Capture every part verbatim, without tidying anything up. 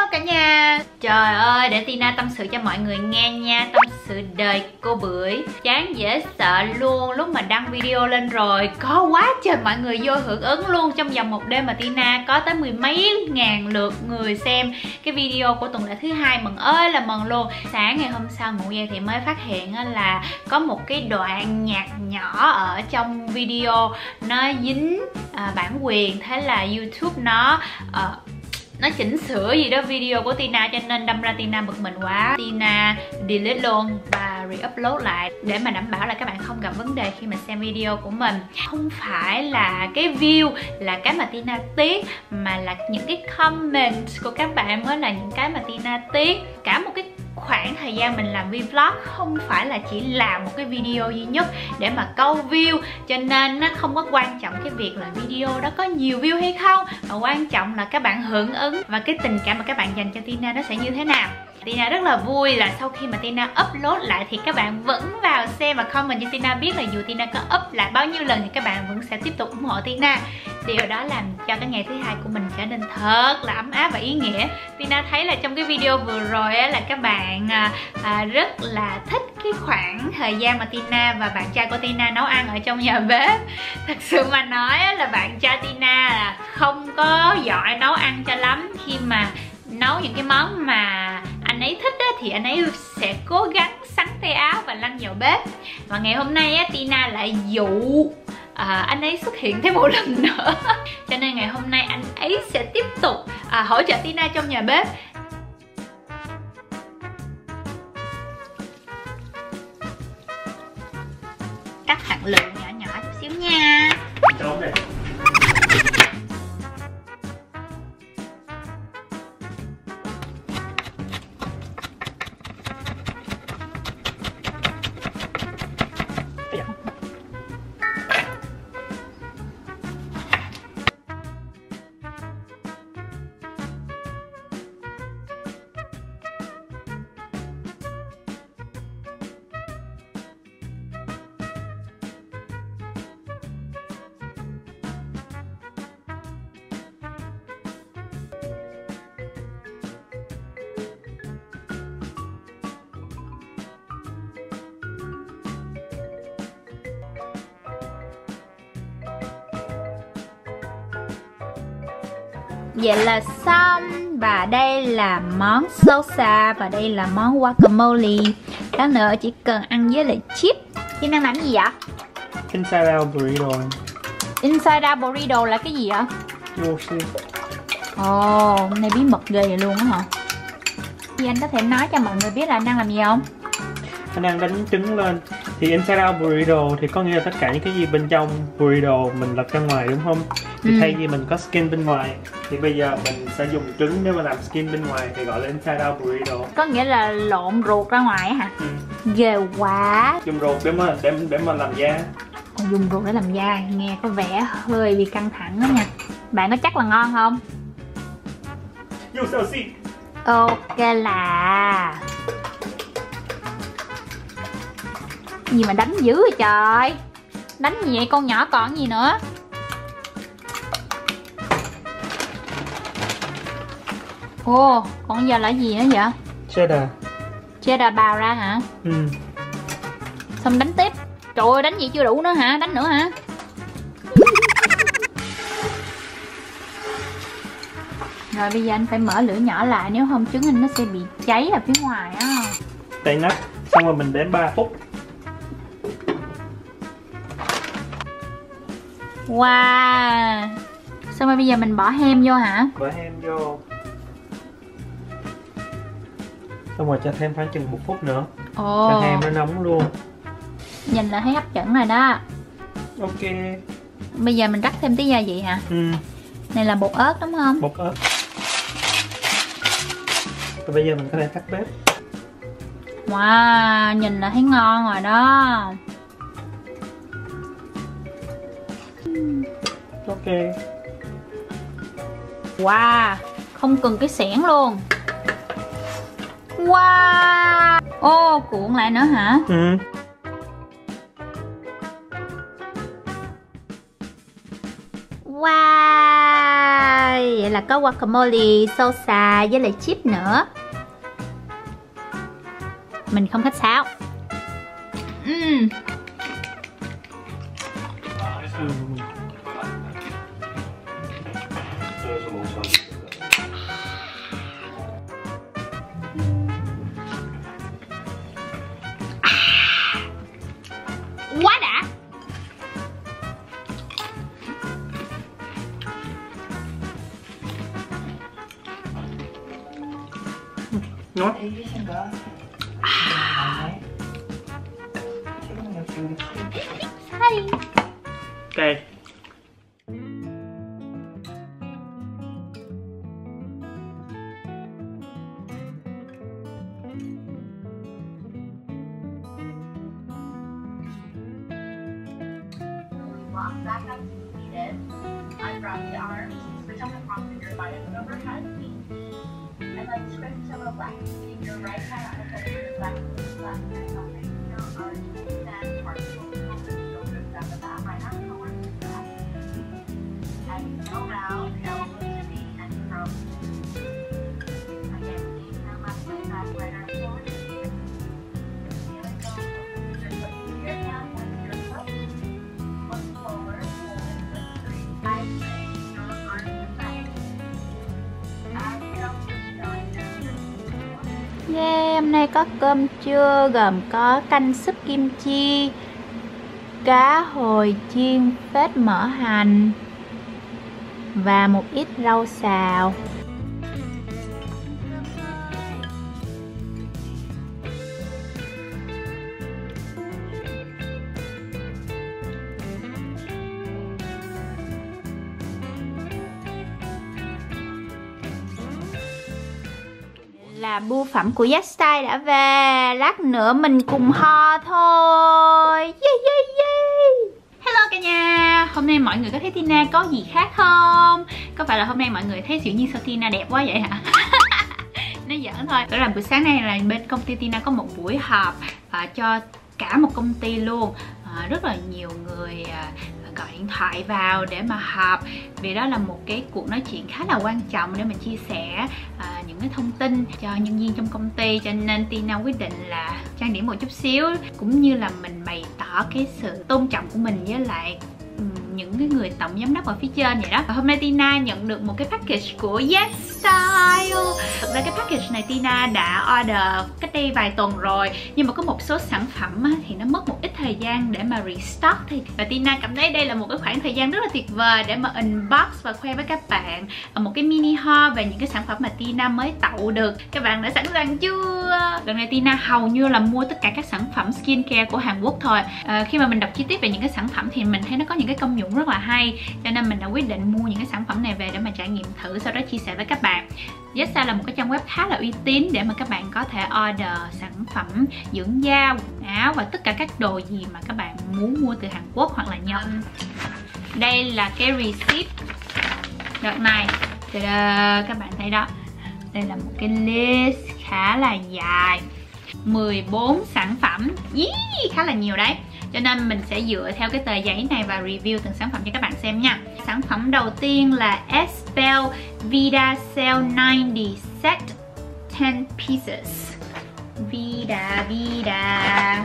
Hello cả nhà. Trời ơi, để Tina tâm sự cho mọi người nghe nha. Tâm sự đời cô Bưởi chán dễ sợ luôn. Lúc mà đăng video lên rồi có quá trời mọi người vô hưởng ứng luôn. Trong vòng một đêm mà Tina có tới mười mấy ngàn lượt người xem cái video của tuần lễ thứ hai. Mừng ơi là mừng luôn. Sáng ngày hôm sau ngủ dậy thì mới phát hiện là có một cái đoạn nhạc nhỏ ở trong video nó dính à, bản quyền. Thế là YouTube nó à, nó chỉnh sửa gì đó video của Tina, cho nên đâm ra Tina bực mình quá. Tina delete luôn và re-upload lại để mà đảm bảo là các bạn không gặp vấn đề khi mà xem video của mình. Không phải là cái view là cái mà Tina tiếc, mà là những cái comment của các bạn mới là những cái mà Tina tiếc. Cả một cái khoảng thời gian mình làm vlog không phải là chỉ làm một cái video duy nhất để mà câu view, cho nên nó không có quan trọng cái việc là video đó có nhiều view hay không, mà quan trọng là các bạn hưởng ứng và cái tình cảm mà các bạn dành cho Tina nó sẽ như thế nào. Tina rất là vui là sau khi mà Tina upload lại thì các bạn vẫn vào xem và comment cho Tina biết là dù Tina có up lại bao nhiêu lần thì các bạn vẫn sẽ tiếp tục ủng hộ Tina. Điều đó làm cho cái ngày thứ hai của mình trở nên thật là ấm áp và ý nghĩa. Tina thấy là trong cái video vừa rồi á, là các bạn à, à, rất là thích cái khoảng thời gian mà Tina và bạn trai của Tina nấu ăn ở trong nhà bếp. Thật sự mà nói á, là bạn trai Tina là không có giỏi nấu ăn cho lắm. Khi mà nấu những cái món mà anh ấy thích á, thì anh ấy sẽ cố gắng xắn tay áo và lăn vào bếp. Và ngày hôm nay á, Tina lại dụ à, anh ấy xuất hiện thêm một lần nữa. Cho nên ngày hôm nay anh ấy sẽ tiếp tục à, hỗ trợ Tina trong nhà bếp. Cắt hạt lượng nhỏ nhỏ chút xíu nha. Trốn đây. Vậy là xong. Và đây là món salsa và đây là món guacamole. Đó nữa chỉ cần ăn với lại chip. Chị đang làm gì vậy? Inside out burrito. Inside out burrito là cái gì vậy? You'll see. Ồ, oh, này bí mật ghê vậy luôn á hả? Thì anh có thể nói cho mọi người biết là anh đang làm gì không? Anh đang đánh trứng lên. Thì inside out burrito thì có nghĩa là tất cả những cái gì bên trong burrito mình lật ra ngoài, đúng không? Thì ừ. thay vì mình có skin bên ngoài thì bây giờ mình sẽ dùng trứng để mà làm skin bên ngoài thì gọi là inside out burrito. Có nghĩa là lộn ruột ra ngoài hả? Ừ. Ghê quá. Dùng ruột để mà để, để mà làm da. Còn dùng ruột để làm da nghe có vẻ hơi bị căng thẳng đó nha. Bạn có chắc là ngon không? You shall see. Ok là gì mà đánh dữ vậy trời. Đánh gì vậy con nhỏ còn gì nữa. Ồ, oh, còn giờ là gì nữa vậy? Cheddar. Cheddar bào ra hả? Ừ. Xong đánh tiếp. Trời ơi, đánh gì chưa đủ nữa hả? Đánh nữa hả? Rồi bây giờ anh phải mở lửa nhỏ lại, nếu không trứng anh nó sẽ bị cháy ở phía ngoài á. Tay nắp. Xong rồi mình đếm ba phút. Wow. Xong rồi bây giờ mình bỏ hem vô hả? Bỏ hem vô. Xong rồi cho thêm khoảng chừng một phút nữa. Ồ. Cho hem nó nóng luôn. Nhìn là thấy hấp dẫn rồi đó. Ok. Bây giờ mình rắc thêm tí gia vị hả? Ừ. Này là bột ớt đúng không? Bột ớt. Và bây giờ mình có thể tắt bếp. Wow, nhìn là thấy ngon rồi đó. Ok. Wow, không cần cái xẻng luôn. Wow. Ô, oh, cuộn lại nữa hả? Ừ. Wow. Vậy là có guacamole, salsa với lại chip nữa. Mình không khách sáo. Uhm. Quá đã. Ngon. Hay. Ok. Back up to seated. Undrop the arms. Switch on the cross-finger by an overhead knee. And then switch to the left. Keep your right hand on the shoulder to the left, left hand on the heel, arch, and partial shoulders down the back. Right arm forward to the left. And go round, elbow to knee, and throw. Again, keep your left leg back, right arm forward to the left. Feeling go, your foot to your hand, and your foot. Look forward, hold it for three. I say, your arms to back. Exhale, push down down. Yeah, hôm nay có cơm trưa gồm có canh súp kim chi, cá hồi chiên phết mỡ hành và một ít rau xào. Là bưu phẩm của Zestyle đã về. Lát nữa mình cùng ho thôi. Yeah, yeah, yeah. Hello cả nhà. Hôm nay mọi người có thấy Tina có gì khác không? Có phải là hôm nay mọi người thấy Diệu Nhi sao Tina đẹp quá vậy hả? Nói giỡn thôi. Đó là buổi sáng nay là bên công ty Tina có một buổi họp à, cho cả một công ty luôn. À, rất là nhiều người à, gọi điện thoại vào để mà họp, vì đó là một cái cuộc nói chuyện khá là quan trọng để mình chia sẻ à, những cái thông tin cho nhân viên trong công ty, cho nên Tina quyết định là trang điểm một chút xíu, cũng như là mình bày tỏ cái sự tôn trọng của mình với lại những cái người tổng giám đốc ở phía trên vậy đó. Và hôm nay Tina nhận được một cái package của Zestyle. Thực ra cái package này Tina đã order cách đây vài tuần rồi, nhưng mà có một số sản phẩm thì nó mất một ít thời gian để mà restock thì và Tina cảm thấy đây là một cái khoảng thời gian rất là tuyệt vời để mà unbox và khoe với các bạn một cái mini haul về những cái sản phẩm mà Tina mới tậu được. Các bạn đã sẵn sàng chưa? Lần này Tina hầu như là mua tất cả các sản phẩm skincare của Hàn Quốc thôi. À, khi mà mình đọc chi tiết về những cái sản phẩm thì mình thấy nó có những cái công dụng rất là hay, cho nên mình đã quyết định mua những cái sản phẩm này về để mà trải nghiệm thử, sau đó chia sẻ với các bạn. Zestyle là một cái trang web khá là uy tín để mà các bạn có thể order sản phẩm dưỡng da, quần áo và tất cả các đồ gì mà các bạn muốn mua từ Hàn Quốc hoặc là Nhật. Đây là cái receipt đợt này. Các bạn thấy đó, đây là một cái list khá là dài, mười bốn sản phẩm, yeah, khá là nhiều đấy. Cho nên mình sẽ dựa theo cái tờ giấy này và review từng sản phẩm cho các bạn xem nha. Sản phẩm đầu tiên là Espel Vida Cell ninety Set ten pieces. Vida, Vida.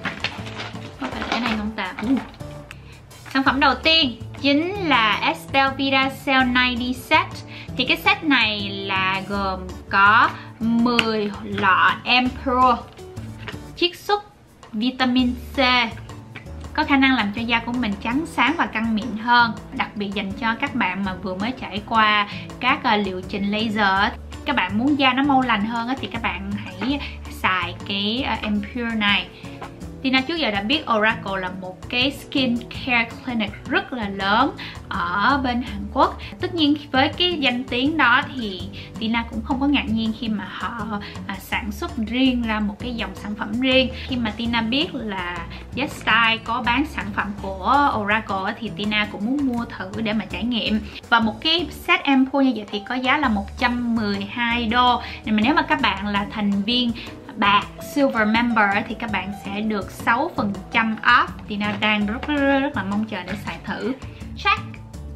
Có phải cái này không ta? Uh. Sản phẩm đầu tiên chính là Espel Vida Cell ninety Set. Thì cái set này là gồm có mười lọ Emperor chiết xuất vitamin C, có khả năng làm cho da của mình trắng sáng và căng mịn hơn, đặc biệt dành cho các bạn mà vừa mới trải qua các uh, liệu trình laser. Các bạn muốn da nó mau lành hơn thì các bạn hãy xài cái uh, Emperor này. Tina trước giờ đã biết Oracle là một cái skin care clinic rất là lớn ở bên Hàn Quốc. Tất nhiên với cái danh tiếng đó thì Tina cũng không có ngạc nhiên khi mà họ à, sản xuất riêng ra một cái dòng sản phẩm riêng. Khi mà Tina biết là Zestyle có bán sản phẩm của Oracle thì Tina cũng muốn mua thử để mà trải nghiệm. Và một cái set ampoule như vậy thì có giá là một trăm mười hai đô. Nên mà nếu mà các bạn là thành viên bạc Silver Member thì các bạn sẽ được sáu phần trăm off. Tina đang rất, rất rất là mong chờ để xài thử. Check.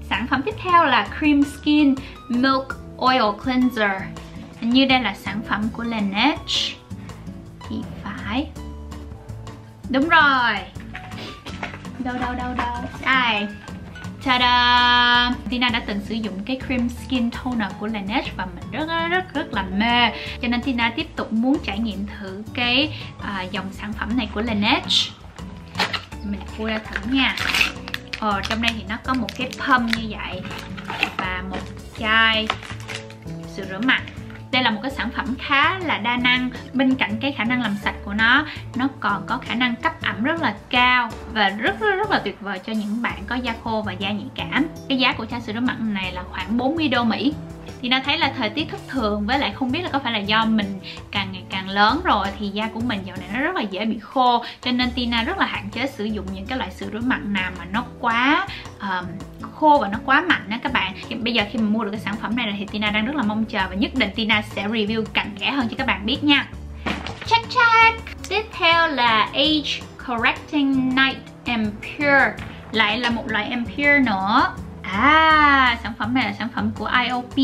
Sản phẩm tiếp theo là Cream Skin Milk Oil Cleanser. Hình như đây là sản phẩm của Laneige thì phải. Đúng rồi. Đâu đâu đâu đâu. Đây. Ta-da! Tina đã từng sử dụng cái Cream Skin Toner của Laneige và mình rất rất rất là mê. Cho nên Tina tiếp tục muốn trải nghiệm thử cái à, dòng sản phẩm này của Laneige. Mình khui ra thử nha. Ờ, trong đây thì nó có một cái pump như vậy và một chai sữa rửa mặt. Đây là một cái sản phẩm khá là đa năng. Bên cạnh cái khả năng làm sạch của nó, nó còn có khả năng cấp ẩm rất là cao và rất rất rất là tuyệt vời cho những bạn có da khô và da nhạy cảm. Cái giá của chai sữa rửa mặt này là khoảng bốn mươi đô Mỹ. Thì nó thấy là thời tiết thất thường, với lại không biết là có phải là do mình càng ngày càng lớn rồi thì da của mình dạo này nó rất là dễ bị khô, cho nên Tina rất là hạn chế sử dụng những cái loại sữa rửa mặt nào mà nó quá um, khô và nó quá mạnh đó các bạn. Bây giờ khi mà mua được cái sản phẩm này thì Tina đang rất là mong chờ và nhất định Tina sẽ review cặn kẽ hơn cho các bạn biết nha. Check check. Tiếp theo là Age Correcting Night and Pure, lại là một loại Ampure nữa. À, sản phẩm này là sản phẩm của i o pê.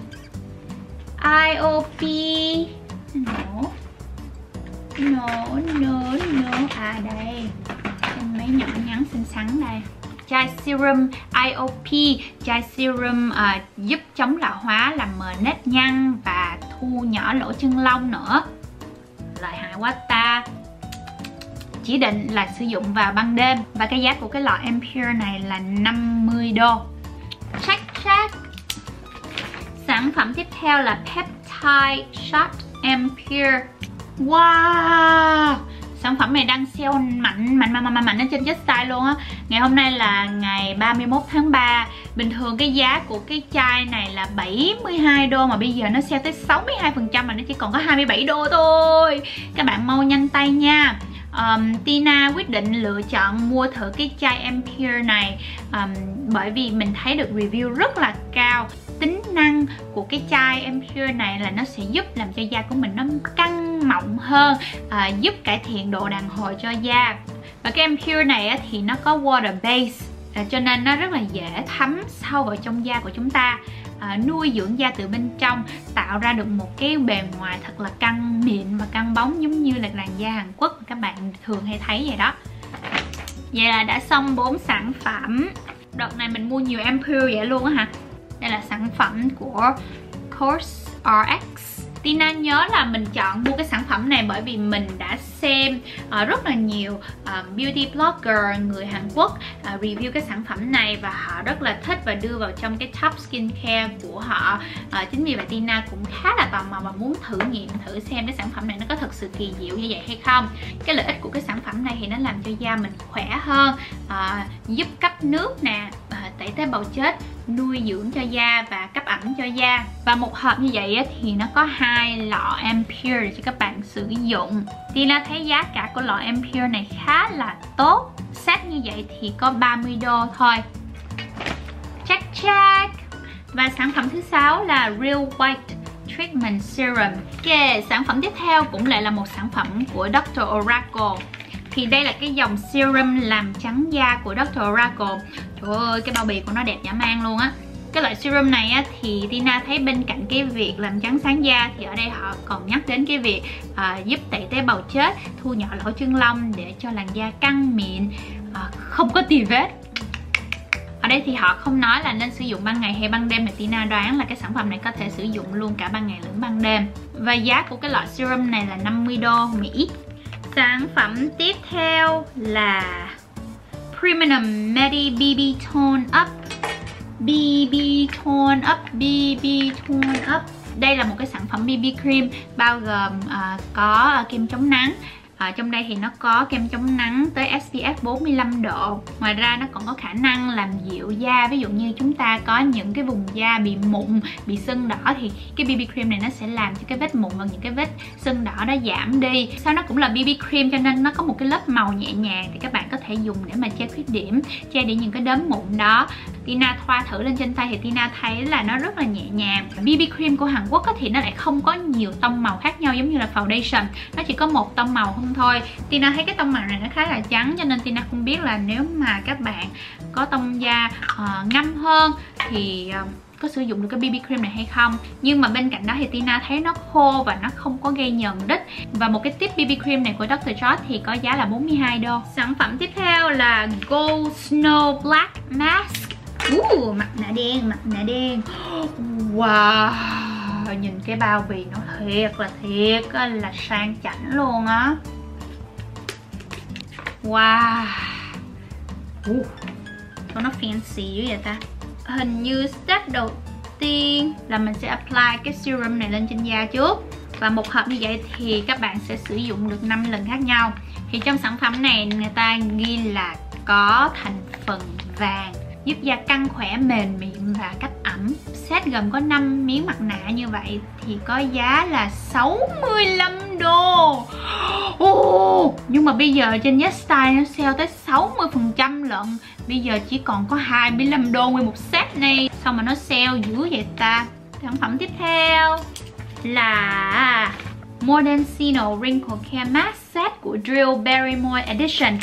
i o pê No No, no, no. À đây, trên mấy nhỏ nhắn xinh xắn đây. Chai serum i o pê, chai serum uh, giúp chống lão hóa, làm mờ nếp nhăn và thu nhỏ lỗ chân lông nữa. Lợi hại quá ta. Chỉ định là sử dụng vào ban đêm. và cái giá của cái lọ Ampure này là năm mươi đô. Check check. Sản phẩm tiếp theo là Peptide Shot Ampure. Wow, sản phẩm này đang sale mạnh mạnh mạnh mạnh mạnh ở trên Justine luôn á. Ngày hôm nay là ngày ba mươi mốt tháng ba. Bình thường cái giá của cái chai này là bảy mươi hai đô mà bây giờ nó sale tới sáu mươi hai phần trăm mà nó chỉ còn có hai mươi bảy đô thôi. Các bạn mau nhanh tay nha. Um, Tina quyết định lựa chọn mua thử cái chai Ampure này um, bởi vì mình thấy được review rất là cao. Tính năng của cái chai Ampure này là nó sẽ giúp làm cho da của mình nó căng mọng hơn, uh, giúp cải thiện độ đàn hồi cho da. Và cái Ampure này á, thì nó có water base, uh, cho nên nó rất là dễ thấm sâu vào trong da của chúng ta. À, nuôi dưỡng da từ bên trong, tạo ra được một cái bề ngoài thật là căng mịn và căng bóng giống như là làn da Hàn Quốc mà các bạn thường hay thấy vậy đó. Vậy là đã xong bốn sản phẩm. Đợt này mình mua nhiều Ampure vậy luôn á hả? Đây là sản phẩm của COSRX. Tina nhớ là mình chọn mua cái sản phẩm này bởi vì mình đã xem uh, rất là nhiều uh, beauty blogger người Hàn Quốc uh, review cái sản phẩm này và họ rất là thích và đưa vào trong cái top skincare của họ. Uh, chính vì vậy Tina cũng khá là tò mò và muốn thử nghiệm thử xem cái sản phẩm này nó có thực sự kỳ diệu như vậy hay không. Cái lợi ích của cái sản phẩm này thì nó làm cho da mình khỏe hơn, uh, giúp cấp nước nè, uh, tẩy tế bào chết, nuôi dưỡng cho da và cấp ẩm cho da. Và một hộp như vậy thì nó có hai lọ Ampure để cho các bạn sử dụng. Tina thấy giá cả của lọ Ampure này khá là tốt. Set như vậy thì có ba mươi đô thôi. Check check. Và sản phẩm thứ sáu là Real White Treatment Serum. Ok, sản phẩm tiếp theo cũng lại là một sản phẩm của doctor Oracle. Thì đây là cái dòng serum làm trắng da của doctor Oracle. Trời ơi, cái bao bì của nó đẹp dã man luôn á. Cái loại serum này á, thì Tina thấy bên cạnh cái việc làm trắng sáng da thì ở đây họ còn nhắc đến cái việc à, giúp tẩy tế bào chết, thu nhỏ lỗ chân lông để cho làn da căng mịn, à, không có tì vết. Ở đây thì họ không nói là nên sử dụng ban ngày hay ban đêm, mà Tina đoán là cái sản phẩm này có thể sử dụng luôn cả ban ngày lẫn ban đêm. Và giá của cái loại serum này là năm mươi đô Mỹ. Sản phẩm tiếp theo là Premium Medi bê bê Tone Up. bê bê Tone Up, bê bê Tone Up. Đây là một cái sản phẩm bê bê cream bao gồm uh, có kem chống nắng. Ở trong đây thì nó có kem chống nắng tới ét pê ép bốn mươi lăm độ. Ngoài ra nó còn có khả năng làm dịu da. Ví dụ như chúng ta có những cái vùng da bị mụn, bị sưng đỏ thì cái bê bê cream này nó sẽ làm cho cái vết mụn và những cái vết sưng đỏ đó giảm đi. Sau nó cũng là bê bê cream cho nên nó có một cái lớp màu nhẹ nhàng thì các bạn có thể dùng để mà che khuyết điểm, che đi những cái đốm mụn đó. Tina thoa thử lên trên tay thì Tina thấy là nó rất là nhẹ nhàng. bê bê cream của Hàn Quốc thì nó lại không có nhiều tông màu khác nhau giống như là foundation. Nó chỉ có một tông màu không thôi. Tina thấy cái tông màu này nó khá là trắng cho nên Tina không biết là nếu mà các bạn có tông da uh, ngăm hơn thì uh, có sử dụng được cái bê bê cream này hay không. Nhưng mà bên cạnh đó thì Tina thấy nó khô và nó không có gây nhờn đít. Và một cái tip bê bê cream này của Doctor Jart thì có giá là bốn mươi hai đô. Sản phẩm tiếp theo là Gold Snow Black Mask. uh, Mặt nạ đen, mặt nạ đen. Wow, nhìn cái bao bì nó thiệt là thiệt là sang chảnh luôn á. Wow, uh, nó fancy dữ vậy ta. Hình như step đầu tiên là mình sẽ apply cái serum này lên trên da trước. Và một hộp như vậy thì các bạn sẽ sử dụng được năm lần khác nhau. Thì trong sản phẩm này người ta ghi là có thành phần vàng, giúp da căng khỏe, mềm mịn và cách ẩm. Set gồm có năm miếng mặt nạ như vậy thì có giá là sáu mươi lăm đô. Oh, nhưng mà bây giờ trên Yesstyle nó sale tới sáu mươi phần trăm lận. Bây giờ chỉ còn có hai mươi lăm đô nguyên một set này. Sao mà nó sale dữ vậy ta? Sản phẩm tiếp theo là Moderncino Wrinkle Care Mask Set của Drew Barrymore Edition.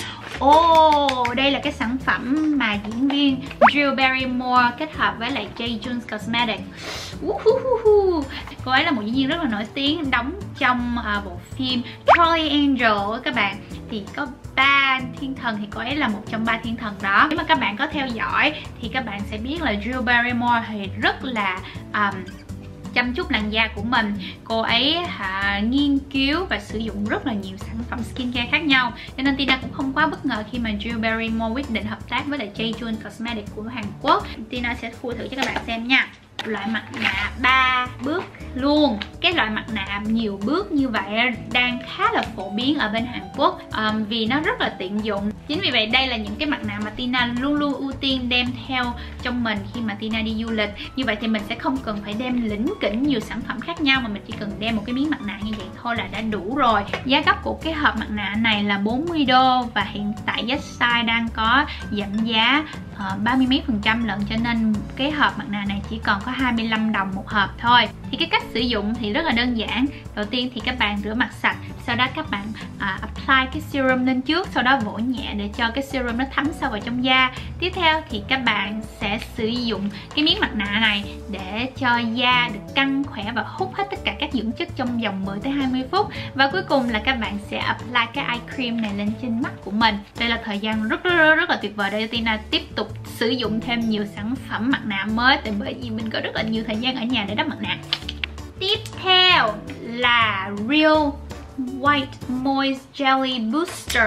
Oh, đây là cái sản phẩm mà diễn viên Drew Barrymore kết hợp với lại J. Jones Cosmetics. Uh-huh-huh-huh. Cô ấy là một diễn viên rất là nổi tiếng, đóng trong uh, bộ phim Charlie Angel các bạn. Thì có ba thiên thần thì cô ấy là một trong ba thiên thần đó. Nếu mà các bạn có theo dõi thì các bạn sẽ biết là Drew Barrymore thì rất là um, chăm chút làn da của mình. Cô ấy à, nghiên cứu và sử dụng rất là nhiều sản phẩm skincare khác nhau. Cho nên Tina cũng không quá bất ngờ khi mà Drew Barrymore quyết định hợp tác với lại J. Jones Cosmetics của Hàn Quốc. Tina sẽ khui thử cho các bạn xem nha. Loại mặt nạ ba bước luôn. Cái loại mặt nạ nhiều bước như vậy đang khá là phổ biến ở bên Hàn Quốc, um, vì nó rất là tiện dụng. Chính vì vậy đây là những cái mặt nạ mà Tina luôn luôn ưu tiên đem theo trong mình khi mà Tina đi du lịch. Như vậy thì mình sẽ không cần phải đem lỉnh kỉnh nhiều sản phẩm khác nhau, mà mình chỉ cần đem một cái miếng mặt nạ như vậy thôi là đã đủ rồi. Giá gốc của cái hộp mặt nạ này là bốn mươi đô và hiện tại Yesstyle đang có giảm giá uh, ba mươi mấy phần trăm lận, cho nên cái hộp mặt nạ này chỉ còn có hai mươi lăm đồng một hộp thôi. Thì cái cách sử dụng thì rất là đơn giản. Đầu tiên thì các bạn rửa mặt sạch, sau đó các bạn uh, apply cái serum lên trước, sau đó vỗ nhẹ để cho cái serum nó thấm sâu vào trong da. Tiếp theo thì các bạn sẽ sử dụng cái miếng mặt nạ này để cho da được căng khỏe và hút hết tất cả các dưỡng chất trong vòng mười tới hai mươi phút. Và cuối cùng là các bạn sẽ apply cái eye cream này lên trên mắt của mình. Đây là thời gian rất rất rất, rất là tuyệt vời để Tina tiếp tục sử dụng thêm nhiều sản phẩm mặt nạ mới, tại bởi vì mình có rất là nhiều thời gian ở nhà để đắp mặt nạ. Tiếp theo là Real White Moist Jelly Booster.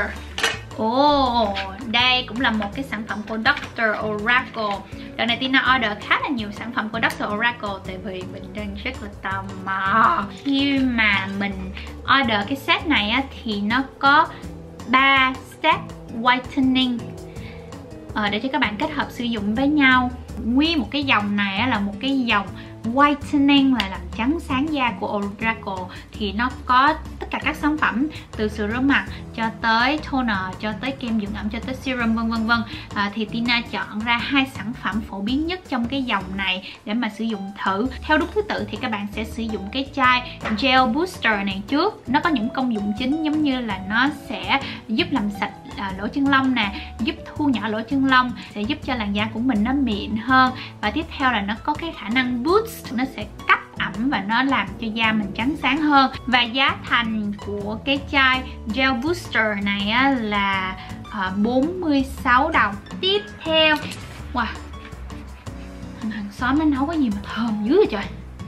Ồ, oh, đây cũng là một cái sản phẩm của Doctor Oracle. Đợt này Tina order khá là nhiều sản phẩm của Doctor Oracle tại vì mình đang rất là tò mò. Khi mà mình order cái set này á, thì nó có ba step whitening ờ, để cho các bạn kết hợp sử dụng với nhau. Nguyên một cái dòng này á, là một cái dòng whitening là làm trắng sáng da của Oracle. Thì nó có tất cả các sản phẩm từ sữa rửa mặt cho tới toner, cho tới kem dưỡng ẩm, cho tới serum vân vân vân. À, thì Tina chọn ra hai sản phẩm phổ biến nhất trong cái dòng này để mà sử dụng thử. Theo đúng thứ tự thì các bạn sẽ sử dụng cái chai gel booster này trước. Nó có những công dụng chính giống như là nó sẽ giúp làm sạch à, lỗ chân lông nè, giúp thu nhỏ lỗ chân lông, sẽ giúp cho làn da của mình nó mịn hơn. Và tiếp theo là nó có cái khả năng boost, nó sẽ cấp ẩm và nó làm cho da mình trắng sáng hơn. Và giá thành của cái chai gel booster này á, là uh, bốn mươi sáu đồng. Tiếp theo, wow, thằng hàng xóm nó nấu cái gì mà thơm dữ vậy trời.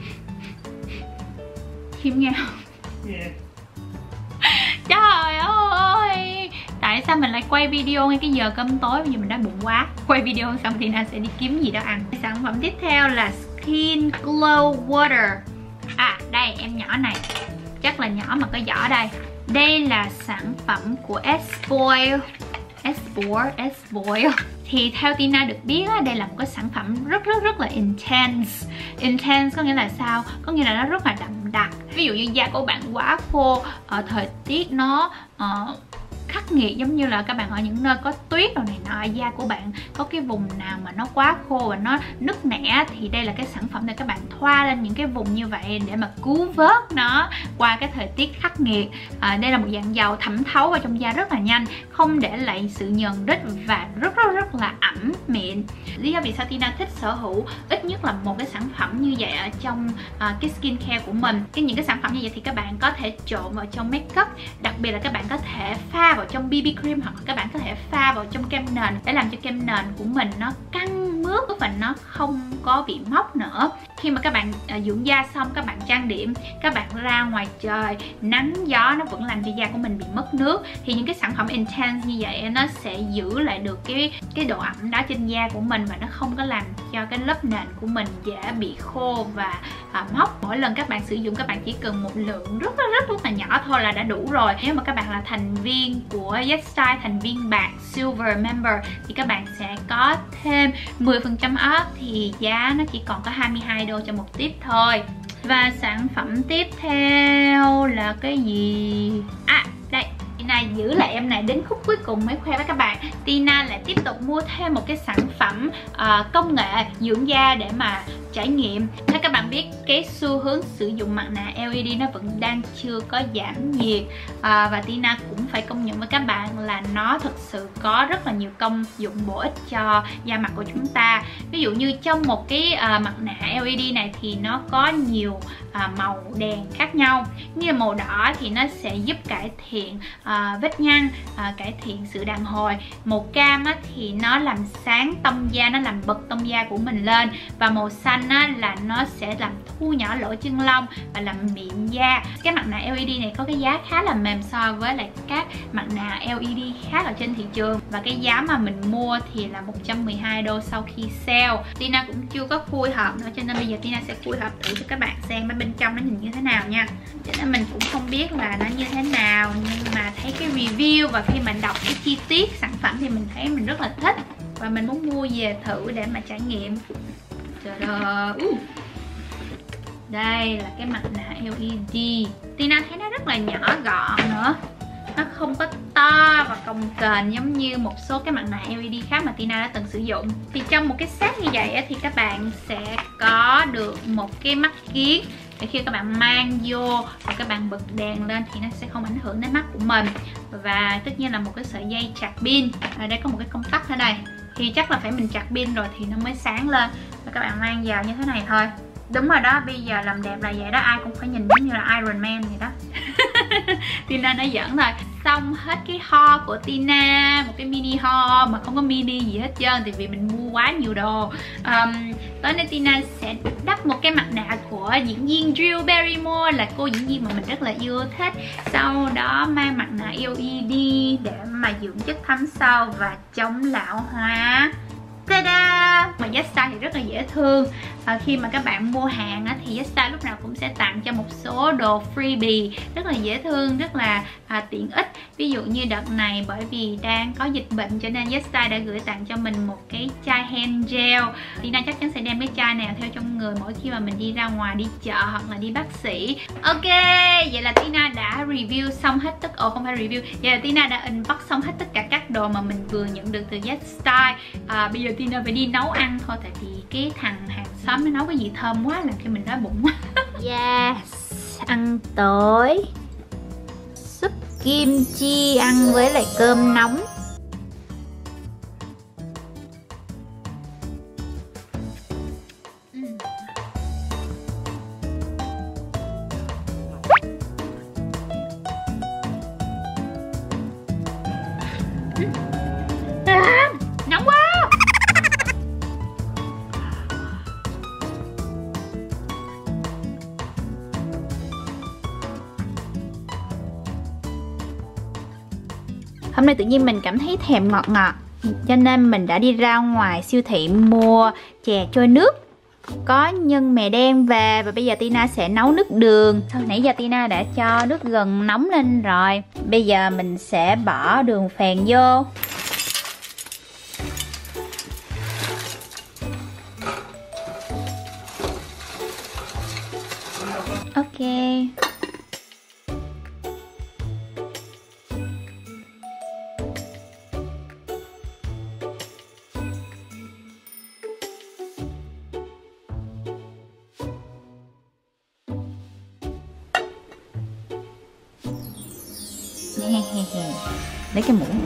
Khiêm nghe không? Yeah. Trời ơi, tại sao mình lại quay video ngay cái giờ cơm tối? Bây giờ mình đã bụng quá. Quay video xong thì Tina sẽ đi kiếm gì đó ăn. Sản phẩm tiếp theo là Skin Glow Water. À đây, em nhỏ này chắc là nhỏ mà có vỏ đây. Đây là sản phẩm của S-Boil S-Boil S-Boil Thì theo Tina được biết đây là một cái sản phẩm rất rất rất là intense. Intense có nghĩa là sao? Có nghĩa là nó rất là đậm đặc. Ví dụ như da của bạn quá khô, ở thời tiết nó uh, khắc nghiệt, giống như là các bạn ở những nơi có tuyết đồ này nọ, da của bạn có cái vùng nào mà nó quá khô và nó nứt nẻ, thì đây là cái sản phẩm để các bạn thoa lên những cái vùng như vậy để mà cứu vớt nó qua cái thời tiết khắc nghiệt. À, đây là một dạng dầu thẩm thấu vào trong da rất là nhanh, không để lại sự nhờn rít và rất rất rất là ẩm mịn. Lý do vì sao Tina thích sở hữu ít nhất là một cái sản phẩm như vậy ở trong uh, cái skincare của mình. Cái những cái sản phẩm như vậy thì các bạn có thể trộn vào trong makeup, đặc biệt là các bạn có thể pha vào trong bê bê cream, hoặc là các bạn có thể pha vào trong kem nền để làm cho kem nền của mình nó căng mướt và nó không có bị mốc nữa. Khi mà các bạn uh, dưỡng da xong, các bạn trang điểm, các bạn ra ngoài trời nắng gió nó vẫn làm cho da của mình bị mất nước, thì những cái sản phẩm intense như vậy nó sẽ giữ lại được cái cái độ ẩm đó trên da của mình, và nó không có làm cho cái lớp nền của mình dễ bị khô và à, mốc. Mỗi lần các bạn sử dụng, các bạn chỉ cần một lượng rất rất rất rất là nhỏ thôi là đã đủ rồi. Nếu mà các bạn là thành viên của Zstyle, thành viên bạc Silver Member, thì các bạn sẽ có thêm mười phần trăm off, thì giá nó chỉ còn có hai mươi hai đô cho một tip thôi. Và sản phẩm tiếp theo là cái gì? À đây, Tina giữ lại em này đến khúc cuối cùng mới khoe với các bạn. Tina lại tiếp tục mua thêm một cái sản phẩm uh, công nghệ dưỡng da để mà trải nghiệm. Nếu các bạn biết, cái xu hướng sử dụng mặt nạ lờ e đê nó vẫn đang chưa có giảm nhiệt, à, và Tina cũng phải công nhận với các bạn là nó thực sự có rất là nhiều công dụng bổ ích cho da mặt của chúng ta. Ví dụ như trong một cái à, mặt nạ lờ e đê này thì nó có nhiều à, màu đèn khác nhau. Như là màu đỏ thì nó sẽ giúp cải thiện à, vết nhăn, à, cải thiện sự đàn hồi. Màu cam á, thì nó làm sáng tông da, nó làm bật tông da của mình lên. Và màu xanh á, là nó sẽ làm thu nhỏ lỗ chân lông và làm mịn da. Cái mặt nạ lờ e đê này có cái giá khá là mềm so với lại các mặt nạ lờ e đê khác ở trên thị trường, và cái giá mà mình mua thì là một trăm mười hai đô sau khi sale. Tina cũng chưa có khui hộp nữa, cho nên bây giờ Tina sẽ khui hộp thử cho các bạn xem bên trong nó nhìn như thế nào nha. Cho nên mình cũng không biết là nó như thế nào, nhưng mà thấy cái review và khi mình đọc cái chi tiết sản phẩm thì mình thấy mình rất là thích, và mình muốn mua về thử để mà trải nghiệm. Trời ơi, uh. Đây là cái mặt nạ lờ e đê. Tina thấy nó rất là nhỏ gọn nữa, nó không có to và cồng kềnh giống như một số cái mặt nạ lờ e đê khác mà Tina đã từng sử dụng. Thì trong một cái set như vậy thì các bạn sẽ có được một cái mắt kiếng để khi các bạn mang vô và các bạn bật đèn lên thì nó sẽ không ảnh hưởng đến mắt của mình. Và tất nhiên là một cái sợi dây chặt pin. Ở đây có một cái công tắc ở đây, thì chắc là phải mình chặt pin rồi thì nó mới sáng lên. Và các bạn mang vào như thế này thôi. Đúng rồi đó, bây giờ làm đẹp là vậy đó, ai cũng phải nhìn giống như là Iron Man vậy đó. Tina nó giỡn rồi. Xong hết cái haul của Tina, một cái mini haul mà không có mini gì hết trơn, thì vì mình mua quá nhiều đồ. um, Tối nay Tina sẽ đắp một cái mặt nạ của diễn viên Drew Barrymore, là cô diễn viên mà mình rất là yêu thích. Sau đó mang mặt nạ lờ e đê để mà dưỡng chất thấm sâu và chống lão hóa. Ta-da! Mà Zstyle thì rất là dễ thương. à, Khi mà các bạn mua hàng á, thì Zstyle lúc nào cũng sẽ tặng cho một số đồ freebie rất là dễ thương, rất là à, tiện ích. Ví dụ như đợt này bởi vì đang có dịch bệnh cho nên Zstyle đã gửi tặng cho mình một cái chai hand gel. Tina chắc chắn sẽ đem cái chai này theo trong người mỗi khi mà mình đi ra ngoài, đi chợ hoặc là đi bác sĩ. Ok, vậy là Tina đã review xong hết tất Ồ không phải review Vậy là Tina đã unbox xong hết tất cả các đồ mà mình vừa nhận được từ Zstyle. à, Bây giờ Tina phải đi nấu ăn thôi, tại vì cái thằng hàng xóm nó nấu cái gì thơm quá làm cho mình đói bụng quá. Yes, ăn tối súp kim chi ăn với lại cơm nóng. À, nóng quá. Hôm nay tự nhiên mình cảm thấy thèm ngọt ngọt, cho nên mình đã đi ra ngoài siêu thị mua chè trôi nước, có nhân mè đen về. Và bây giờ Tina sẽ nấu nước đường. Sau nãy giờ Tina đã cho nước gừng nóng lên rồi. Bây giờ mình sẽ bỏ đường phèn vô. Ok. Lấy cái muỗng.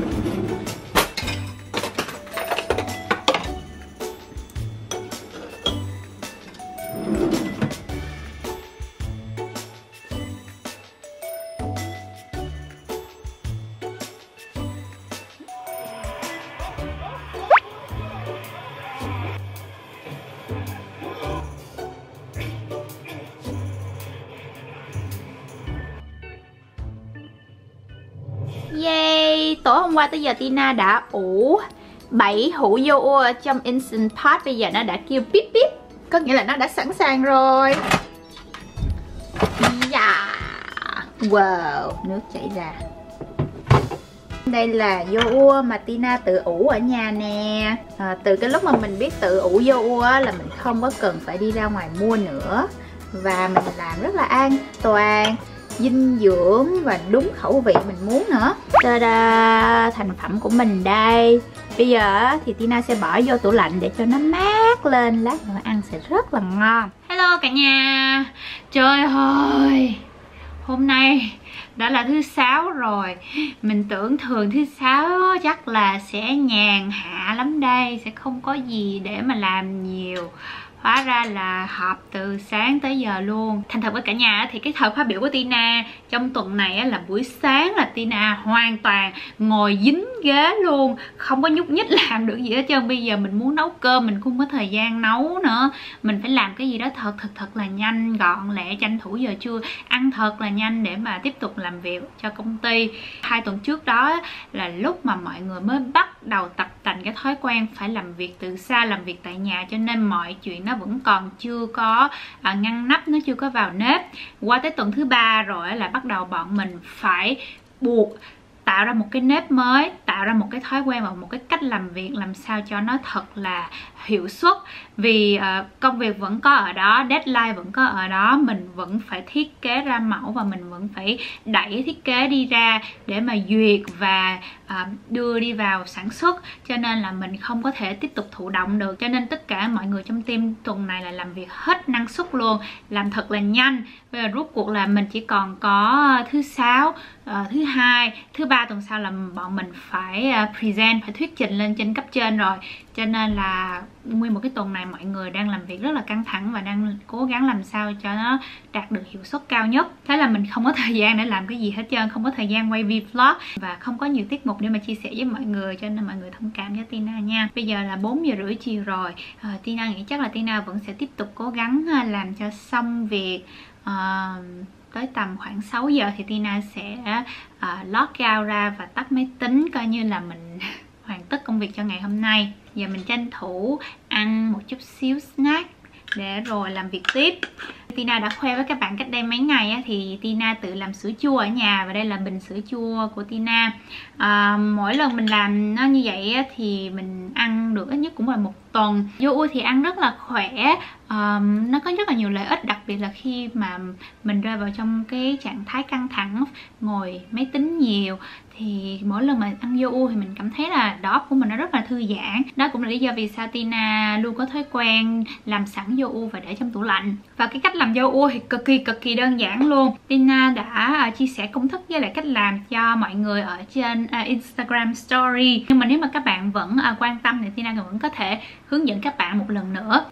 Yay! Tối hôm qua tới giờ Tina đã ủ bảy hũ yoghurt ở trong Instant Pot. Bây giờ nó đã kêu bíp bíp, có nghĩa là nó đã sẵn sàng rồi. Yeah. Wow, nước chảy ra. Đây là yoghurt mà Tina tự ủ ở nhà nè. à, Từ cái lúc mà mình biết tự ủ yoghurt là mình không có cần phải đi ra ngoài mua nữa. Và mình làm rất là an toàn, dinh dưỡng và đúng khẩu vị mình muốn nữa. Ta-da, thành phẩm của mình đây. Bây giờ thì Tina sẽ bỏ vô tủ lạnh để cho nó mát lên, lát nữa ăn sẽ rất là ngon. Hello cả nhà. Trời ơi, hôm nay đã là thứ sáu rồi. Mình tưởng thường thứ sáu chắc là sẽ nhàn hạ lắm đây, sẽ không có gì để mà làm nhiều. Hóa ra là họp từ sáng tới giờ luôn. Thành thật với cả nhà thì cái thời khóa biểu của Tina trong tuần này là buổi sáng là Tina hoàn toàn ngồi dính ghế luôn, không có nhúc nhích làm được gì hết trơn. Bây giờ mình muốn nấu cơm mình không có thời gian nấu nữa, mình phải làm cái gì đó thật thật thật là nhanh gọn lẹ, tranh thủ giờ trưa ăn thật là nhanh để mà tiếp tục làm việc cho công ty. Hai tuần trước đó là lúc mà mọi người mới bắt đầu tập tành cái thói quen phải làm việc từ xa, làm việc tại nhà, cho nên mọi chuyện nó vẫn còn chưa có à, ngăn nắp, nó chưa có vào nếp. Qua tới tuần thứ ba rồi là bắt đầu bọn mình phải buộc tạo ra một cái nếp mới, tạo ra một cái thói quen và một cái cách làm việc làm sao cho nó thật là hiệu suất. Vì uh, công việc vẫn có ở đó, deadline vẫn có ở đó, mình vẫn phải thiết kế ra mẫu và mình vẫn phải đẩy thiết kế đi ra để mà duyệt và uh, đưa đi vào sản xuất. Cho nên là mình không có thể tiếp tục thụ động được. Cho nên tất cả mọi người trong team tuần này là làm việc hết năng suất luôn, làm thật là nhanh. Bây giờ rút cuộc là mình chỉ còn có thứ sáu, uh, thứ hai, thứ ba tuần sau là bọn mình phải uh, present, phải thuyết trình lên trên cấp trên rồi. Cho nên là nguyên một cái tuần này mọi người đang làm việc rất là căng thẳng và đang cố gắng làm sao cho nó đạt được hiệu suất cao nhất. Thế là mình không có thời gian để làm cái gì hết trơn, không có thời gian quay vlog và không có nhiều tiết mục để mà chia sẻ với mọi người. Cho nên mọi người thông cảm với Tina nha. Bây giờ là bốn giờ rưỡi chiều rồi. à, Tina nghĩ chắc là Tina vẫn sẽ tiếp tục cố gắng làm cho xong việc. à, Tới tầm khoảng sáu giờ thì Tina sẽ uh, log out ra và tắt máy tính, coi như là mình hoàn tất công việc cho ngày hôm nay. Giờ mình tranh thủ ăn một chút xíu snack để rồi làm việc tiếp. Tina đã khoe với các bạn cách đây mấy ngày á, thì Tina tự làm sữa chua ở nhà. Và đây là bình sữa chua của Tina. à, Mỗi lần mình làm nó như vậy á, thì mình ăn được ít nhất cũng là một tuần. Yoghurt thì ăn rất là khỏe. Um, nó có rất là nhiều lợi ích, đặc biệt là khi mà mình rơi vào trong cái trạng thái căng thẳng, ngồi máy tính nhiều, thì mỗi lần mà ăn yoghurt thì mình cảm thấy là đầu óc của mình nó rất là thư giãn. Đó cũng là lý do vì sao Tina luôn có thói quen làm sẵn yoghurt và để trong tủ lạnh. Và cái cách làm yoghurt thì cực kỳ cực kỳ đơn giản luôn. Tina đã uh, chia sẻ công thức với lại cách làm cho mọi người ở trên uh, Instagram Story. Nhưng mà nếu mà các bạn vẫn uh, quan tâm thì Tina vẫn có thể hướng dẫn các bạn một lần nữa.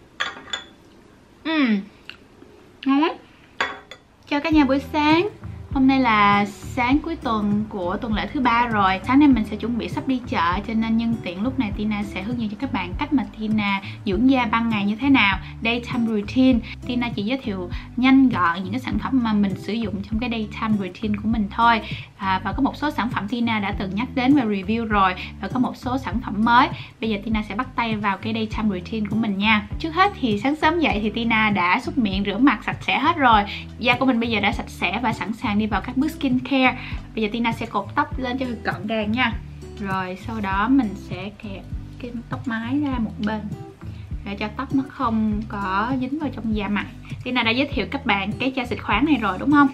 Uhm, ngon lắm. Chào cả nhà buổi sáng. Hôm nay là sáng cuối tuần của tuần lễ thứ ba rồi. Sáng nay mình sẽ chuẩn bị sắp đi chợ, cho nên nhân tiện lúc này Tina sẽ hướng dẫn cho các bạn cách mà Tina dưỡng da ban ngày như thế nào, daytime routine. Tina chỉ giới thiệu nhanh gọn những cái sản phẩm mà mình sử dụng trong cái daytime routine của mình thôi. à, Và có một số sản phẩm Tina đã từng nhắc đến và review rồi, và có một số sản phẩm mới. Bây giờ Tina sẽ bắt tay vào cái daytime routine của mình nha. Trước hết thì sáng sớm dậy thì Tina đã súc miệng, rửa mặt sạch sẽ hết rồi. Da của mình bây giờ đã sạch sẽ và sẵn sàng đi vào các bước skincare. Bây giờ Tina sẽ cột tóc lên cho gọn gàng nha. Rồi sau đó mình sẽ kẹp cái tóc mái ra một bên để cho tóc nó không có dính vào trong da mặt. Tina đã giới thiệu các bạn cái chai xịt khoáng này rồi đúng không?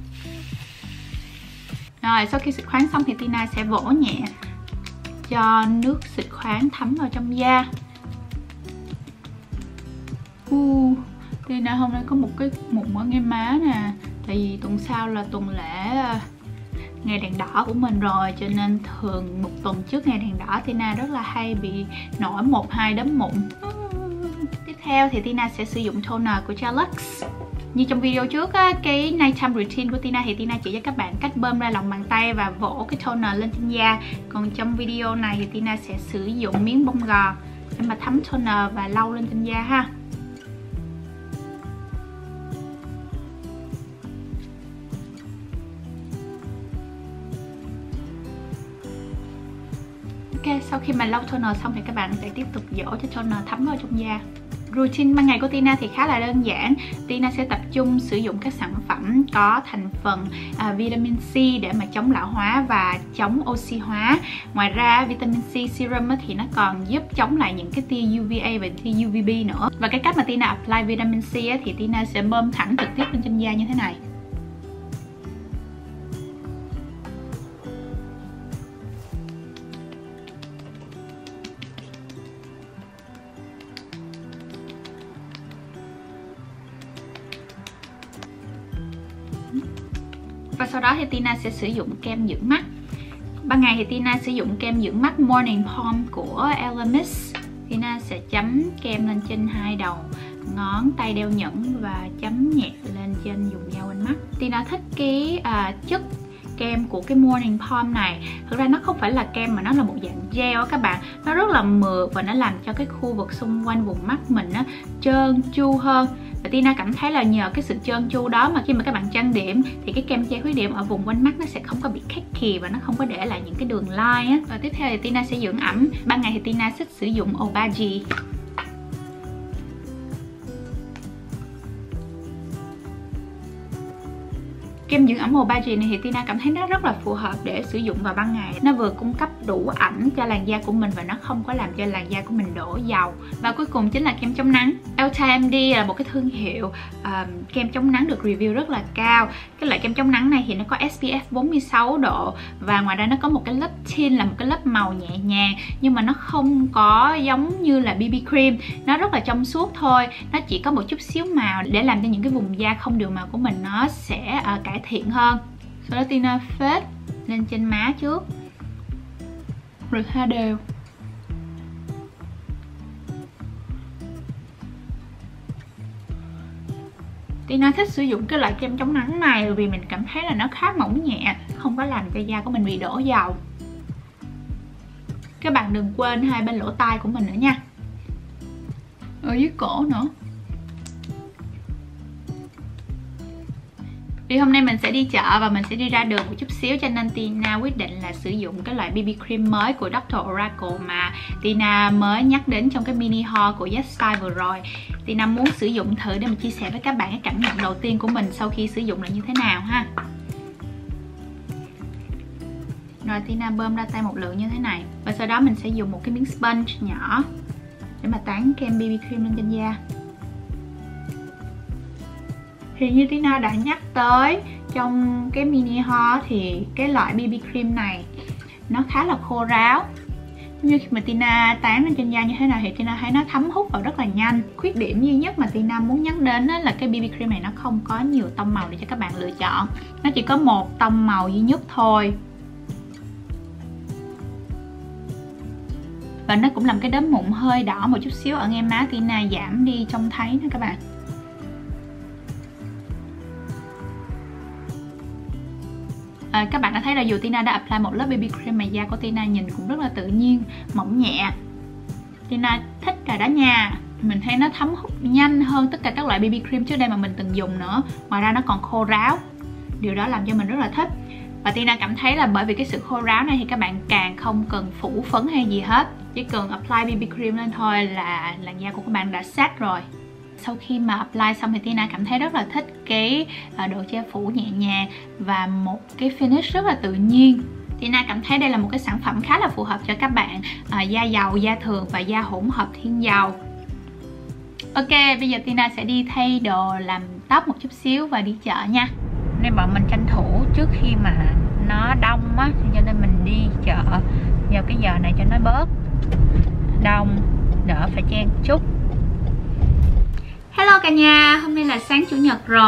Rồi sau khi xịt khoáng xong thì Tina sẽ vỗ nhẹ cho nước xịt khoáng thấm vào trong da. uh, Tina hôm nay có một cái mụn ở ngay má nè. Tại vì tuần sau là tuần lễ ngày đèn đỏ của mình rồi, cho nên thường một tuần trước ngày đèn đỏ Tina rất là hay bị nổi một hai đốm mụn. Tiếp theo thì Tina sẽ sử dụng toner của Gelux. Như trong video trước á, cái nighttime routine của Tina thì Tina chỉ cho các bạn cách bơm ra lòng bàn tay và vỗ cái toner lên trên da. Còn trong video này thì Tina sẽ sử dụng miếng bông gòn để mà thấm toner và lau lên trên da ha. Ok, sau khi mà lau toner xong thì các bạn sẽ tiếp tục dỗ cho toner thấm vào trong da. Routine ban ngày của Tina thì khá là đơn giản. Tina sẽ tập trung sử dụng các sản phẩm có thành phần à, vitamin C để mà chống lão hóa và chống oxy hóa. Ngoài ra vitamin C serum thì nó còn giúp chống lại những cái tia u vê a và tia u vê bê nữa. Và cái cách mà Tina apply vitamin C thì Tina sẽ bơm thẳng trực tiếp lên trên da như thế này. Và sau đó thì Tina sẽ sử dụng kem dưỡng mắt. Ban ngày thì Tina sử dụng kem dưỡng mắt Morning Balm của Elemis. Tina sẽ chấm kem lên trên hai đầu ngón tay đeo nhẫn và chấm nhẹ lên trên vùng da quanh mắt. Tina thích cái à, chất kem của cái Morning Balm này. Thực ra nó không phải là kem mà nó là một dạng gel các bạn. Nó rất là mượt và nó làm cho cái khu vực xung quanh vùng mắt mình nó trơn tru hơn. Và Tina cảm thấy là nhờ cái sự trơn tru đó mà khi mà các bạn trang điểm thì cái kem che khuyết điểm ở vùng quanh mắt nó sẽ không có bị cakey và nó không có để lại những cái đường line á. Và tiếp theo thì Tina sẽ dưỡng ẩm. Ban ngày thì Tina thích sử dụng Obagi. Kem dưỡng ẩm Obagi này thì Tina cảm thấy nó rất là phù hợp để sử dụng vào ban ngày. Nó vừa cung cấp đủ ẩm cho làn da của mình và nó không có làm cho làn da của mình đổ dầu. Và cuối cùng chính là kem chống nắng. Ulta em đê là một cái thương hiệu uh, kem chống nắng được review rất là cao. Cái loại kem chống nắng này thì nó có ét pê ép bốn mươi sáu độ và ngoài ra nó có một cái lớp tint là một cái lớp màu nhẹ nhàng, nhưng mà nó không có giống như là bê bê cream. Nó rất là trong suốt thôi. Nó chỉ có một chút xíu màu để làm cho những cái vùng da không đều màu của mình nó sẽ uh, cải thiện hơn. Sau đó Tina phết lên trên má trước rồi thoa đều. Tina thích sử dụng cái loại kem chống nắng này vì mình cảm thấy là nó khá mỏng nhẹ, không có làm cho da của mình bị đổ dầu. Các bạn đừng quên hai bên lỗ tai của mình nữa nha, ở dưới cổ nữa. Vì hôm nay mình sẽ đi chợ và mình sẽ đi ra đường một chút xíu, cho nên Tina quyết định là sử dụng cái loại bê bê cream mới của doctor Oracle mà Tina mới nhắc đến trong cái mini haul của Yes Style vừa rồi. Tina muốn sử dụng thử để mình chia sẻ với các bạn cái cảm nhận đầu tiên của mình sau khi sử dụng là như thế nào ha. Rồi Tina bơm ra tay một lượng như thế này. Và sau đó mình sẽ dùng một cái miếng sponge nhỏ để mà tán kem bê bê cream lên trên da. Thì như Tina đã nhắc tới trong cái mini haul thì cái loại bê bê cream này nó khá là khô ráo. Như khi mà Tina tán lên trên da như thế này thì Tina thấy nó thấm hút vào rất là nhanh. Khuyết điểm duy nhất mà Tina muốn nhắc đến là cái bê bê cream này nó không có nhiều tông màu để cho các bạn lựa chọn. Nó chỉ có một tông màu duy nhất thôi. Và nó cũng làm cái đốm mụn hơi đỏ một chút xíu ở ngay má Tina giảm đi trông thấy nè các bạn. À, các bạn đã thấy là dù Tina đã apply một lớp bê bê cream mà da của Tina nhìn cũng rất là tự nhiên, mỏng nhẹ. Tina thích rồi đó nha. Mình thấy nó thấm hút nhanh hơn tất cả các loại bê bê cream trước đây mà mình từng dùng nữa. Ngoài ra nó còn khô ráo. Điều đó làm cho mình rất là thích. Và Tina cảm thấy là bởi vì cái sự khô ráo này thì các bạn càng không cần phủ phấn hay gì hết. Chỉ cần apply bê bê cream lên thôi là làn da của các bạn đã sát rồi. Sau khi mà apply xong thì Tina cảm thấy rất là thích cái độ che phủ nhẹ nhàng và một cái finish rất là tự nhiên. Tina cảm thấy đây là một cái sản phẩm khá là phù hợp cho các bạn à, da dầu, da thường và da hỗn hợp thiên dầu. Ok, bây giờ Tina sẽ đi thay đồ làm tóc một chút xíu và đi chợ nha. Nên bọn mình tranh thủ trước khi mà nó đông á, cho nên mình đi chợ vào cái giờ này cho nó bớt đông, đỡ phải chen chút. Hello cả nhà, hôm nay là sáng chủ nhật rồi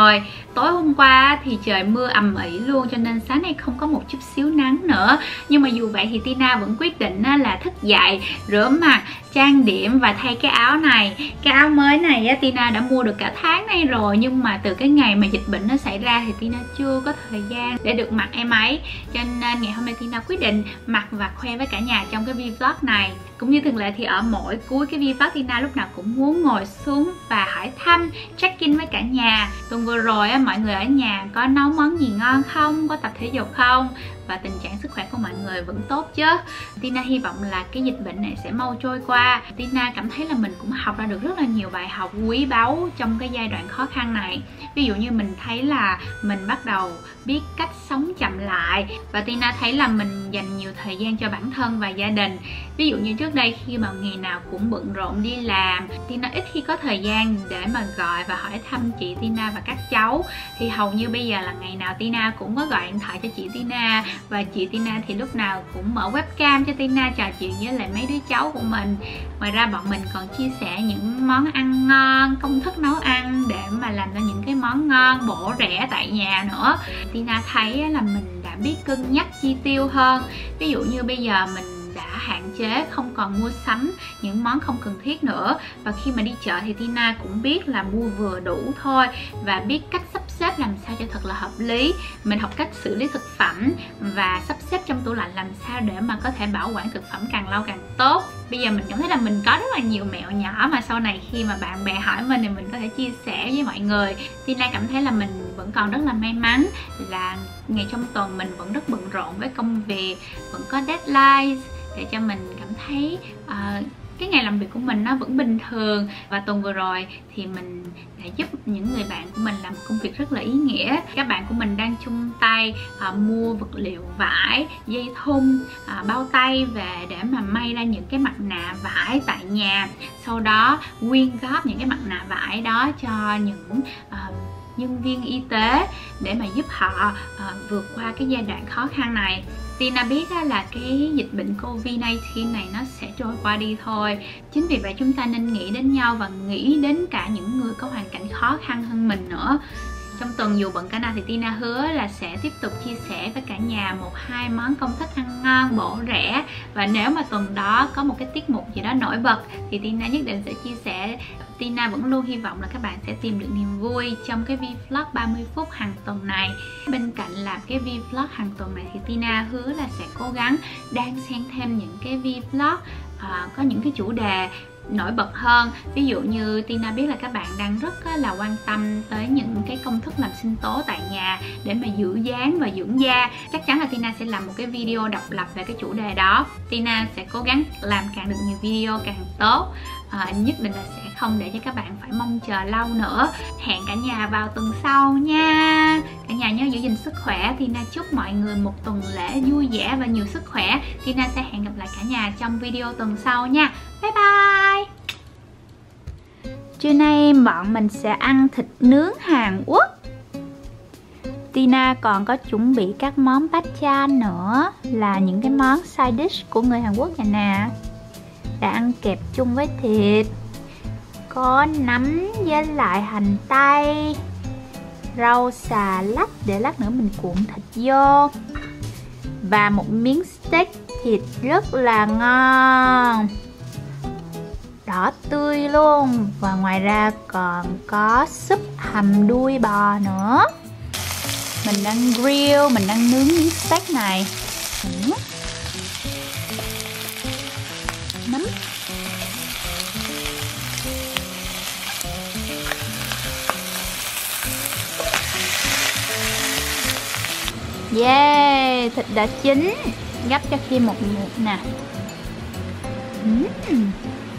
Tối hôm qua thì trời mưa ầm ĩ luôn, cho nên sáng nay không có một chút xíu nắng nữa. Nhưng mà dù vậy thì Tina vẫn quyết định là thức dậy, rửa mặt, trang điểm và thay cái áo này. Cái áo mới này Tina đã mua được cả tháng nay rồi, nhưng mà từ cái ngày mà dịch bệnh nó xảy ra thì Tina chưa có thời gian để được mặc em ấy. Cho nên ngày hôm nay Tina quyết định mặc và khoe với cả nhà trong cái vlog này. Cũng như thường lệ thì ở mỗi cuối cái vlog, Tina lúc nào cũng muốn ngồi xuống và hỏi thăm, check-in với cả nhà. Tuần vừa rồi mọi người ở nhà có nấu món gì ngon không? Có tập thể dục không? Và tình trạng sức khỏe của mọi người vẫn tốt chứ? Tina hy vọng là cái dịch bệnh này sẽ mau trôi qua. Tina cảm thấy là mình cũng học ra được rất là nhiều bài học quý báu trong cái giai đoạn khó khăn này. Ví dụ như mình thấy là mình bắt đầu biết cách sống chậm lại, và Tina thấy là mình dành nhiều thời gian cho bản thân và gia đình. Ví dụ như trước đây khi mà ngày nào cũng bận rộn đi làm, Tina ít khi có thời gian để mà gọi và hỏi thăm chị Tina và các cháu. Thì hầu như bây giờ là ngày nào Tina cũng có gọi điện thoại cho chị Tina, và chị Tina thì lúc nào cũng mở webcam cho Tina trò chuyện với lại mấy đứa cháu của mình. Ngoài ra bọn mình còn chia sẻ những món ăn ngon, công thức nấu ăn để mà làm ra những cái món ngon, bổ rẻ tại nhà nữa. Tina thấy là mình đã biết cân nhắc chi tiêu hơn. Ví dụ như bây giờ mình đã hạn chế không còn mua sắm những món không cần thiết nữa. Và khi mà đi chợ thì Tina cũng biết là mua vừa đủ thôi, và biết cách sắp xếp làm sao cho thật là hợp lý. Mình học cách xử lý thực phẩm và sắp xếp trong tủ lạnh làm sao để mà có thể bảo quản thực phẩm càng lâu càng tốt. Bây giờ mình cảm thấy là mình có rất là nhiều mẹo nhỏ mà sau này khi mà bạn bè hỏi mình thì mình có thể chia sẻ với mọi người. Tina cảm thấy là mình vẫn còn rất là may mắn là ngày trong tuần mình vẫn rất bận rộn với công việc, vẫn có deadline để cho mình cảm thấy uh, cái ngày làm việc của mình nó vẫn bình thường. Và tuần vừa rồi thì mình đã giúp những người bạn của mình làm một công việc rất là ý nghĩa. Các bạn của mình đang chung tay uh, mua vật liệu vải, dây thun, uh, bao tay về để mà may ra những cái mặt nạ vải tại nhà. Sau đó quyên góp những cái mặt nạ vải đó cho những uh, nhân viên y tế để mà giúp họ uh, vượt qua cái giai đoạn khó khăn này. Tina biết là cái dịch bệnh Covid mười chín này nó sẽ trôi qua đi thôi. Chính vì vậy chúng ta nên nghĩ đến nhau và nghĩ đến cả những người có hoàn cảnh khó khăn hơn mình nữa. Trong tuần dù bận cả nào thì Tina hứa là sẽ tiếp tục chia sẻ với cả nhà một hai món công thức ăn ngon, bổ rẻ. Và nếu mà tuần đó có một cái tiết mục gì đó nổi bật thì Tina nhất định sẽ chia sẻ. Tina vẫn luôn hy vọng là các bạn sẽ tìm được niềm vui trong cái vlog ba mươi phút hàng tuần này. Bên cạnh làm cái vlog hàng tuần này thì Tina hứa là sẽ cố gắng đan xen thêm những cái vlog uh, có những cái chủ đề nổi bật hơn. Ví dụ như Tina biết là các bạn đang rất là quan tâm tới những cái công thức làm sinh tố tại nhà để mà giữ dáng và dưỡng da. Chắc chắn là Tina sẽ làm một cái video độc lập về cái chủ đề đó. Tina sẽ cố gắng làm càng được nhiều video càng tốt. À, nhất định là sẽ không để cho các bạn phải mong chờ lâu nữa. Hẹn cả nhà vào tuần sau nha. Cả nhà nhớ giữ gìn sức khỏe. Tina chúc mọi người một tuần lễ vui vẻ và nhiều sức khỏe. Tina sẽ hẹn gặp lại cả nhà trong video tuần sau nha. Bye bye. Trưa nay bọn mình sẽ ăn thịt nướng Hàn Quốc. Tina còn có chuẩn bị các món bát chan nữa, là những cái món side dish của người Hàn Quốc này nè. Đã ăn kẹp chung với thịt. Có nấm với lại hành tây, rau xà lách để lát nữa mình cuộn thịt vô, và một miếng steak thịt rất là ngon, đỏ tươi luôn. Và ngoài ra còn có súp hầm đuôi bò nữa. Mình đang grill, mình đang nướng miếng steak này. Ừ. Nấm. Yeah, thịt đã chín. Gắp cho Khiêm một muỗng nè. uhm.